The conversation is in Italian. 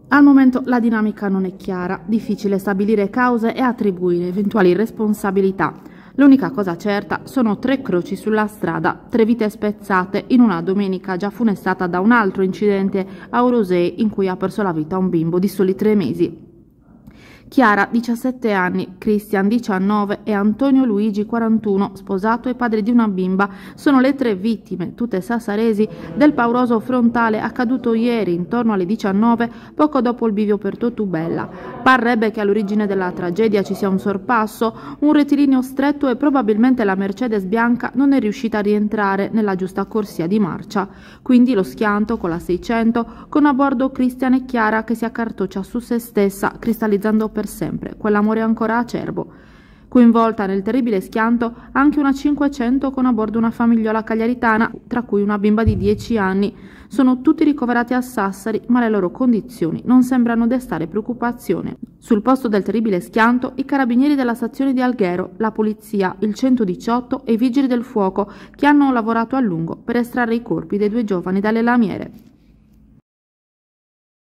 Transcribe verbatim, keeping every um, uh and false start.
Al momento la dinamica non è chiara, difficile stabilire cause e attribuire eventuali responsabilità. L'unica cosa certa sono tre croci sulla strada, tre vite spezzate in una domenica già funestata da un altro incidente a Orosei in cui ha perso la vita un bimbo di soli tre mesi. Chiara, diciassette anni, Christian, diciannove e Antonio Luigi, quarantuno, sposato e padre di una bimba, sono le tre vittime, tutte sassaresi, del pauroso frontale accaduto ieri intorno alle diciannove, poco dopo il bivio per Totubella. Parrebbe che all'origine della tragedia ci sia un sorpasso, un rettilineo stretto e probabilmente la Mercedes bianca non è riuscita a rientrare nella giusta corsia di marcia. Quindi lo schianto con la seicento, con a bordo Christian e Chiara che si accartoccia su se stessa, cristallizzando per sempre quell'amore ancora acerbo. Coinvolta nel terribile schianto anche una cinquecento con a bordo una famigliola cagliaritana, tra cui una bimba di dieci anni. Sono tutti ricoverati a Sassari, ma le loro condizioni non sembrano destare preoccupazione. Sul posto del terribile schianto i carabinieri della stazione di Alghero, la polizia, il centodiciotto e i vigili del fuoco che hanno lavorato a lungo per estrarre i corpi dei due giovani dalle lamiere.